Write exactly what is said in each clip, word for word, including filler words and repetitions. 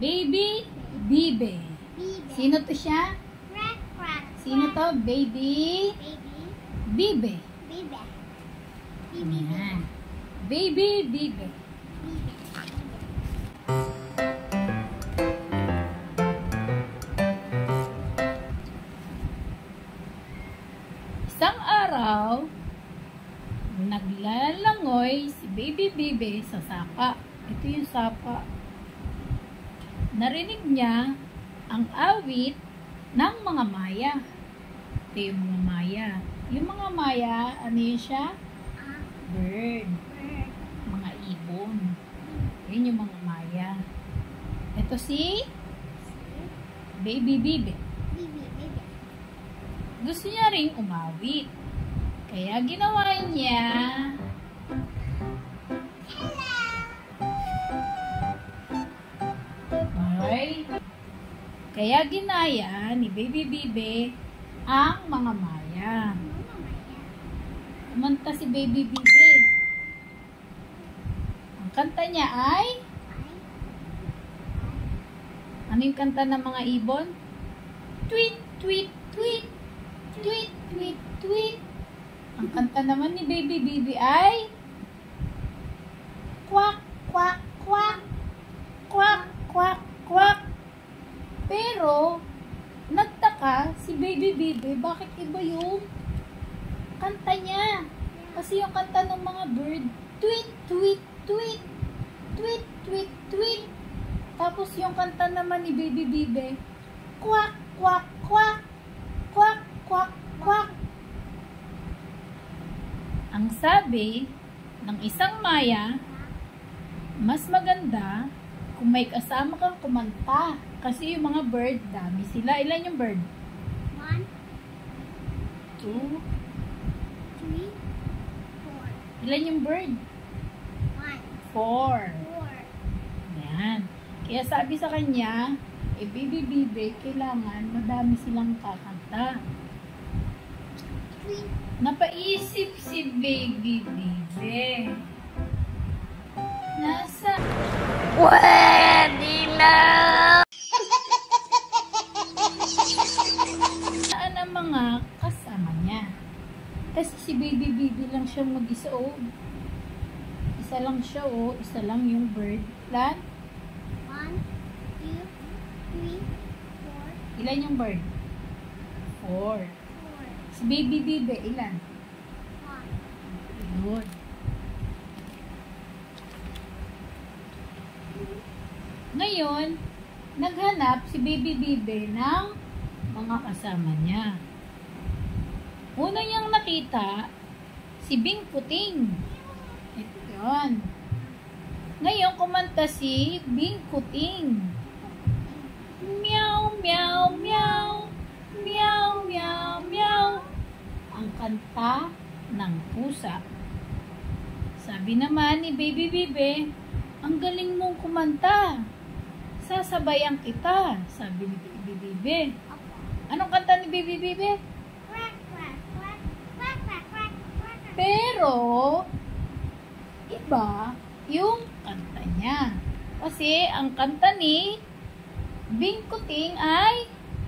Baby Bibe. Sino to siya? Sino to? Baby Bibe. Ayan. Baby Bibe. Isang araw, naglalangoy si Baby Bibe sa sapa. Ito yung sapa. Narinig niya ang awit ng mga maya. Ito yung mga maya. Yung mga maya, ano yun siya? Bird. Mga ibon. Yun yung mga maya. Ito si Baby Bibe. Gusto niya ring umawit. Kaya ginawa niya okay. Kaya ginaya ni Baby Bibe ang mga maya. Kumanta si Baby Bibe. Ang kanta niya ay ano yung kanta ng mga ibon? Tweet, tweet, tweet. Tweet, tweet, tweet. Ang kanta naman ni Baby Bibe ay kwak, kwak, kwak. Kwak, kwak, kwak. Pero, nagtaka si Baby Bibe, bakit iba yung kanta niya? Kasi yung kanta ng mga bird, tweet, tweet, tweet. Tweet, tweet, tweet. Tapos yung kanta naman ni Baby Bibe, kwak, kwak, kwak. Kwak, kwak, kwak. Ang sabi ng isang maya, mas maganda kung may kasama kang kumanta. Kasi yung mga bird, dami sila. Ilan yung bird? One. Two. Three. Four. Ilan yung bird? One. Four. Four. Ayan. Kaya sabi sa kanya, eh, Baby Bibe, kailangan madami silang kakanta. Three. Napaisip si Baby Bibe. Nasa... Pwede na! Saan ang mga kasama niya? Kasi si Baby Bibe lang siya mag-isa o. Isa lang siya o. Isa lang yung bird. Ilan? One. Two. Three. Four. Ilan yung bird? Four. Four. Si Baby Bibe, ilan? One. Yun. Ngayon, naghanap si Baby Bibe ng mga kasama niya. Una niyang nakita, si Bing Puting. Ito yun. Ngayon, kumanta si Bing Puting. Meow, meow, meow. Meow, meow, meow. Ang kanta ng pusa. Sabi naman ni Baby Bibe, ang galing mong kumanta. Sasabayan kita, sabi ni Baby Bibe. Anong kanta ni Baby Bibe? Quack, quack, quack. Quack, quack, quack, quack. Pero, iba yung kanta niya. Kasi, ang kanta ni Bing Puting ay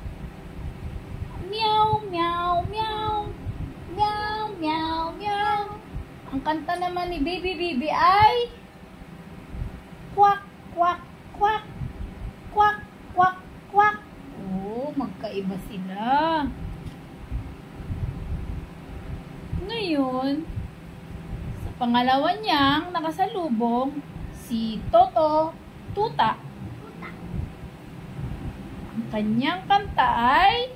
meow, meow, meow. Meow, meow, meow. Ang kanta naman ni Baby Bibe ay quack, quack, quack. Quack, quack, quack. Oh, magkaiba sila. Ngayon, sa pangalawa niyang nakasalubong, si Toto Tuta. Tuta. Ang kanyang kanta ay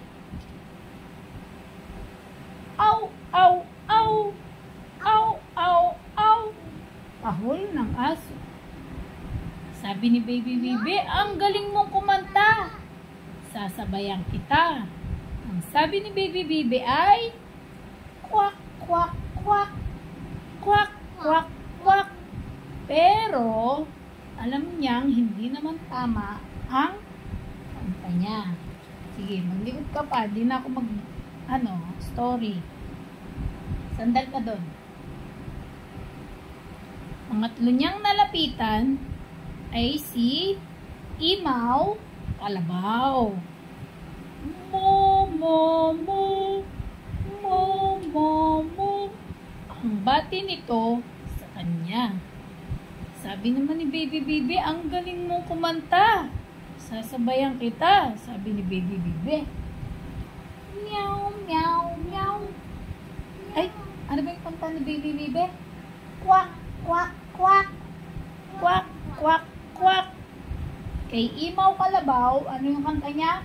aw, aw, aw. Aw, aw, aw. Tahol ng aso. Sabi ni Baby Bibe, ang galing mong kumanta. Sasabayan kita. Ang sabi ni Baby Bibe ay kwak, kwak, kwak. Kwak, kwak, kwak. Pero, alam niyang hindi naman tama ang kanta niya. Sige, maglikod ka pa. Di na ako mag, ano, story. Sandal ka doon. Pangatlo niyang nalapitan ay si Imaw, kalabaw. Mo, mo, mo. Mo, mo, mo. Ang bati nito sa kanya. Sabi naman ni Baby Bibi, ang galing mong kumanta. Sasabayan kita, sabi ni Baby Bibi. Meow, meow, meow. Ay, ano ba yung kanta ni Baby Bibi? Kwak, kwak, kwak. Kwak, kwak, kwak. Kay Imaw Kalabaw, ano yung kanta niya?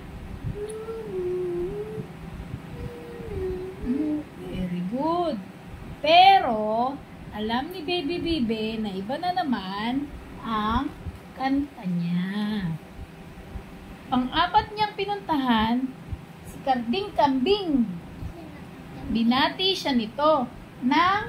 Mm, very good. Pero, alam ni Baby Bibi na iba na naman ang kanta niya. Pang-apat niyang pinuntahan, si Karding Kambing. Binati siya nito ng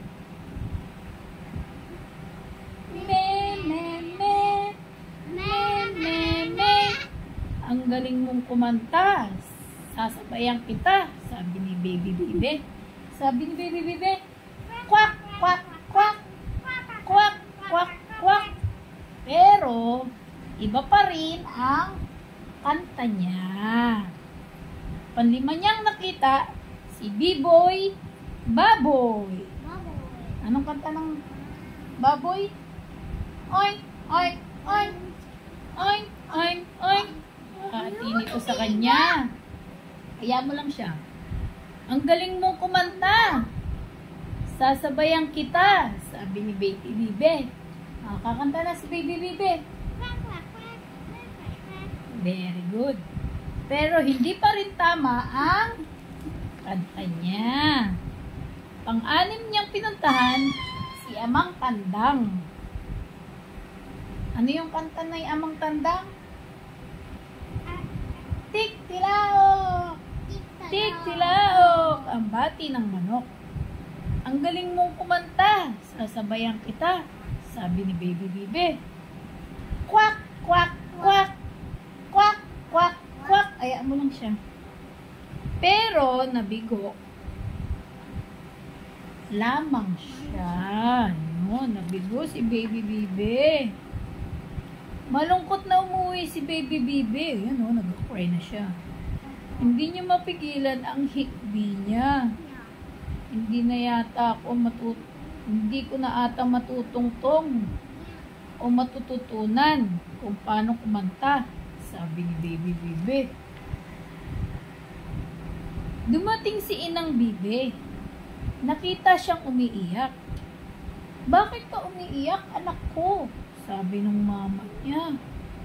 me, me, me, me, me, me. Ang galing mong kumanta. Sasabayan kita, sabi ni Baby Bibi. Sabi ni Baby Bibi, kwak, kwak, kwak, kwak, kwak, kwak. Pero, iba pa rin ang kanta niya. Panlima niyang nakita, si B-Boy Baboy. Anong kanta ng Baboy? Oink, oink, oink, oink, oink, oink. Hati nito sa kanya. Kaya mo lang siya. Ang galing mong kumanta. Sasabayan kita, sabi ni Baby Bibi. Ah, kakanta na si Baby Bibi. Very good. Pero hindi pa rin tama ang kanta niya. Pang-anim niyang pinuntahan, si Amang Tandang. Ano yung kanta na yung Amang Tandang? Tik tilaok! Tik tilaok! Ang bati ng manok. Ang galing mong kumanta. Sasabayan kita, sabi ni Baby Bibi. Kwak, kwak, kwak. Kwak, kwak, kwak. Ayaan mo lang siya. Pero, nabigo. Lamang siya. No, nabigo si Baby Bibi. Malungkot na umuwi si Baby Bibi. Yan o, nag-cry na siya. Hindi niya mapigilan ang hikbi niya. Hindi na yata ako matut... Hindi ko na ata matutungtong o matututunan kung paano kumanta, sabi ni Baby Bibi. Dumating si Inang Bibi. Nakita siyang umiiyak. Bakit ka umiiyak, anak ko? Sabi ng mama niya.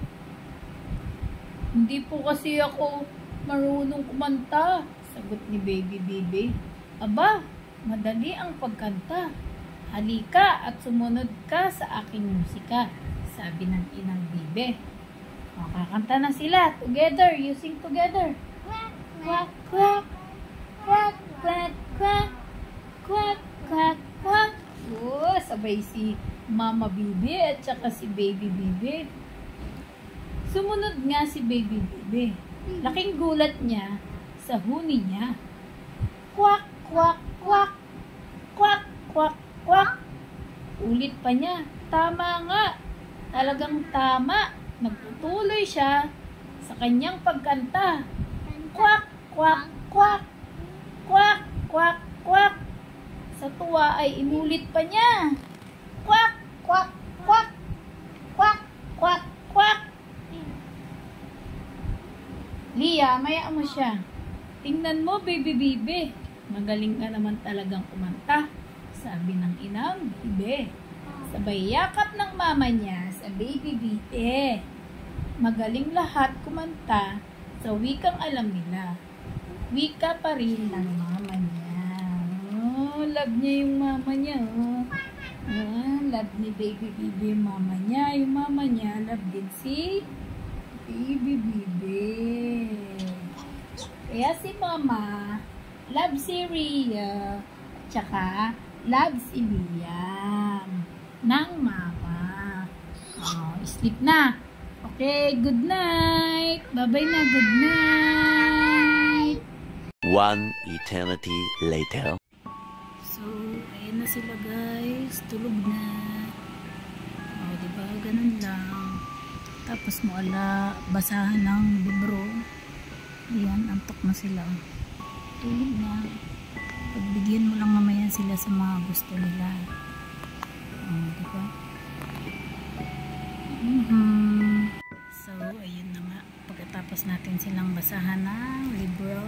Hindi po kasi ako marunong kumanta, sagot ni Baby Bibi. Aba, madali ang pagkanta. Halika at sumunod ka sa aking musika, sabi ng Inang Bibi. O, kakanta na sila. Together, you sing together. Quack, quack, quack. Quack, quack, quack. Quack, quack, quack. Oh, sabay si Mama Bibi at saka si Baby Bibi. Sumunod nga si Baby Bibi. Laking gulat niya sa huni niya. Quack, quack, quack. Quack, quack, quack. Ulit pa niya. Tama nga. Talagang tama. Nagtutuloy siya sa kanyang pagkanta. Quack, quack, quack. Quack, quack, quack. Sa tuwa ay inulit pa niya. Quack, quack, quack. Quack, quack, quack. Lia, maya mo siya. Tingnan mo, Baby Bibi. Magaling ka naman talagang kumanta, sabi ng Inang Bibi. Sabay yakap ng mama niya sa Baby Bibi. Magaling lahat kumanta sa wikang alam nila. Wika pa rin ng mama niya. Oh, love niya yung mama niya. Oh. Ah, love ni Baby Bibi yung mama niya. Yung mama niya, love din si Baby Bibi. Kaya si mama, love si Rhea, at saka love si Liam ng mama. Oh, sleep na. Okay, good night. Bye-bye na, good night. One eternity later. So, ayan na sila guys. Tulog na. O, diba? Ganun lang. Tapos mo ala basahan ng libro. Yan, antok na sila. Tulog na. Pagbigyan mo lang mamaya sila sa mga gusto nila. Oh, diba? Mm-hmm. So, ayun na nga. Pagkatapos natin silang basahan ng libro.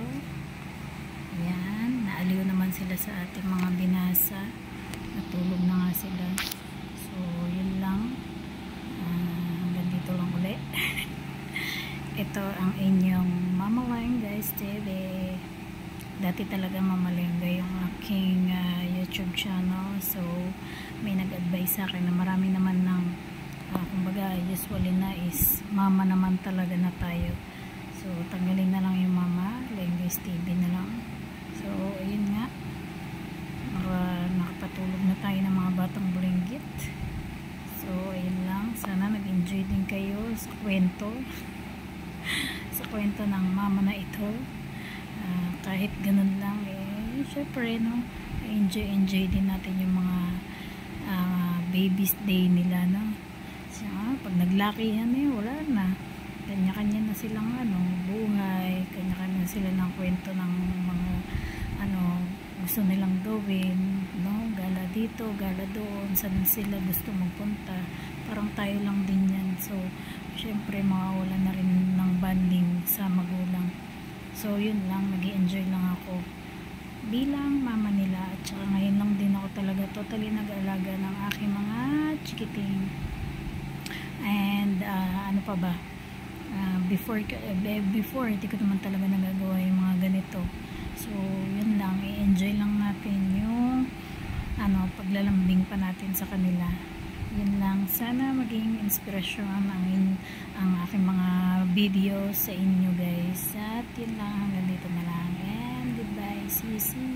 Yan. Naaliw naman sila sa ating mga binasa. Natulog na nga sila. So, yun lang. Uh, hanggang dito lang ulit. Ito ang inyong Mama Lengga's T V. Dati talaga Mama Lengga yung aking uh, YouTube channel. So, may nag-advise sa akin na marami naman ng uh, kumbaga, usually na is Mama naman talaga na tayo. So, tanggalin na lang yung Mama Lengga's T V na lang. So, ayun nga. Naka, nakapatulog na tayo ng mga batang bulinggit. So, ayun lang. Sana nag-enjoy din kayo sa kwento. Sa kwento ng mama na ito. Uh, kahit ganun lang, eh, syempre, no, enjoy, enjoy din natin yung mga uh, baby's day nila, no. So, ah, pag naglakihan, eh, wala na. Kanya-kanya na silang, ano, buhay. Kanya-kanya sila ng kwento ng mga, ano, gusto nilang gawin, no, gala dito, gala doon, saan sila gusto magpunta. Parang tayo lang din yan. So, syempre, mawawala na rin ng bonding sa magulang. So, yun lang, nag-i-enjoy lang ako bilang mama nila. At saka ngayon lang din ako talaga totally nag-aalaga ng aking mga chikiting. And, uh, ano pa ba? Uh, before, uh, before, hindi ko naman talaga nagagawa yung mga ganito. So, yun lang, i-enjoy lang natin yung ano, paglalambing pa natin sa kanila. Yun lang, sana maging inspirasyon ang, ang aking mga videos sa inyo guys. At yun lang, hanggang dito na lang. And goodbye, see you soon.